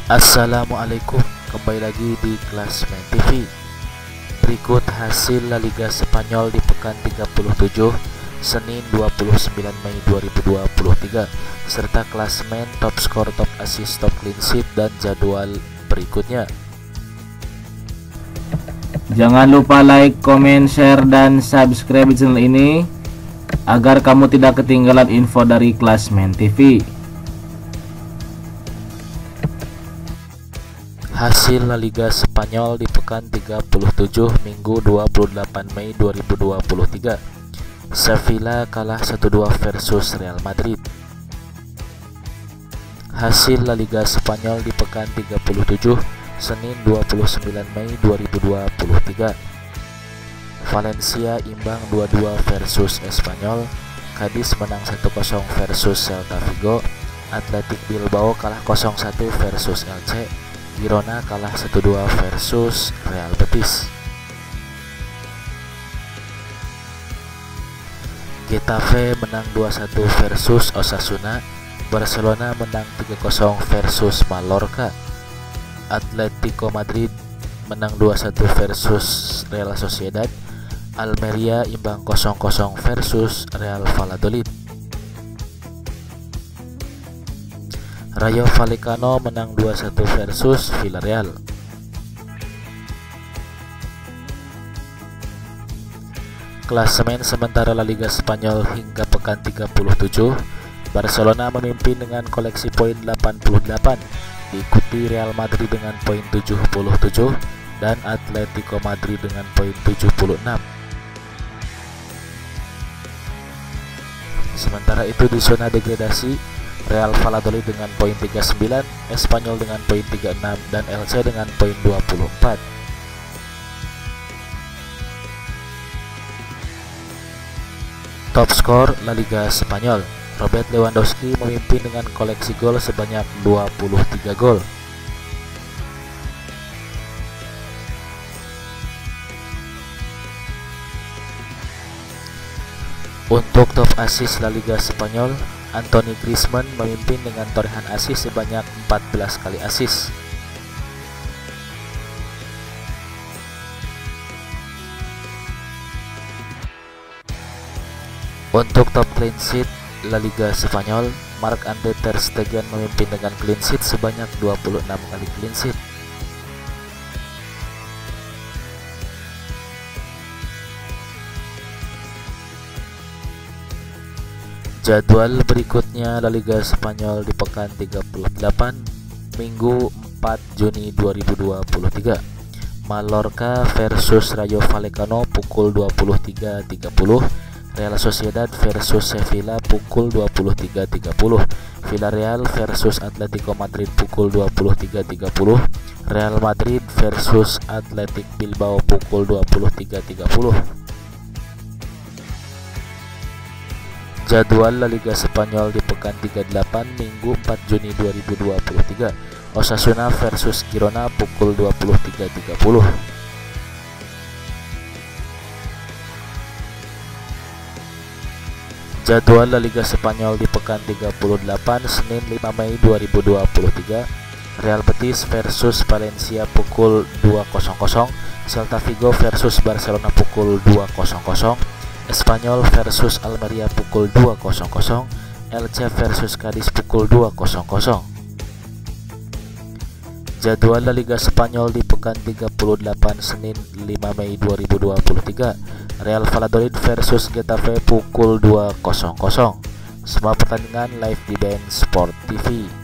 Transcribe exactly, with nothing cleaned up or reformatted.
Assalamualaikum, kembali lagi di Klasmen T V. Berikut hasil La Liga Spanyol di pekan tiga puluh tujuh Senin dua puluh sembilan Mei dua ribu dua puluh tiga serta klasmen top skor, top assist, top clean sheet dan jadwal berikutnya. Jangan lupa like, comment, share, dan subscribe channel ini agar kamu tidak ketinggalan info dari Klasmen T V. Hasil La Liga Spanyol di pekan tiga puluh tujuh Minggu dua puluh delapan Mei dua ribu dua puluh tiga. Sevilla kalah satu dua versus Real Madrid. Hasil La Liga Spanyol di pekan tiga puluh tujuh Senin dua puluh sembilan Mei dua ribu dua puluh tiga. Valencia imbang dua dua versus Espanyol. Cadiz menang satu kosong versus Celta Vigo. Athletic Bilbao kalah nol satu versus Elche. Girona kalah satu dua versus Real Betis. Getafe menang dua satu versus Osasuna. Barcelona menang tiga kosong versus Mallorca. Atletico Madrid menang dua satu versus Real Sociedad. Almeria imbang nol nol versus Real Valladolid. Rayo Vallecano menang dua satu versus Villarreal. Klasemen sementara La Liga Spanyol hingga pekan tiga puluh tujuh, Barcelona memimpin dengan koleksi poin delapan puluh delapan, diikuti Real Madrid dengan poin tujuh puluh tujuh dan Atletico Madrid dengan poin tujuh puluh enam. Sementara itu di zona degradasi, Real Valladolid dengan poin tiga puluh sembilan, Espanyol dengan poin tiga puluh enam dan Elche dengan poin dua puluh empat. Top skor La Liga Spanyol, Robert Lewandowski memimpin dengan koleksi gol sebanyak dua puluh tiga gol. Untuk top assist La Liga Spanyol, Anthony Griezmann memimpin dengan torehan assist sebanyak empat belas kali assist. Untuk top clean sheet La Liga Spanyol, Marc-Andre ter Stegen memimpin dengan clean sheet sebanyak dua puluh enam kali clean sheet. Jadwal berikutnya La Liga Spanyol di pekan tiga puluh delapan Minggu empat Juni dua ribu dua puluh tiga. Mallorca versus Rayo Vallecano pukul dua puluh tiga tiga puluh. Real Sociedad versus Sevilla pukul dua puluh tiga tiga puluh. Villarreal versus Atletico Madrid pukul dua puluh tiga tiga puluh. Real Madrid versus Athletic Bilbao pukul dua puluh tiga tiga puluh. Jadwal La Liga Spanyol di pekan tiga puluh delapan Minggu empat Juni dua ribu dua puluh tiga. Osasuna versus Girona pukul dua puluh tiga tiga puluh. Jadwal La Liga Spanyol di pekan tiga puluh delapan Senin lima Mei dua ribu dua puluh tiga. Real Betis versus Valencia pukul dua nol nol. Celta Vigo versus Barcelona pukul dua nol nol. Espanyol versus Almeria pukul dua nol nol. Elche versus Cadiz pukul dua nol nol. Jadwal La Liga Spanyol di pekan tiga puluh delapan Senin lima Mei dua ribu dua puluh tiga. Real Valladolid versus Getafe pukul dua nol nol. Semua pertandingan live di B N Sport T V.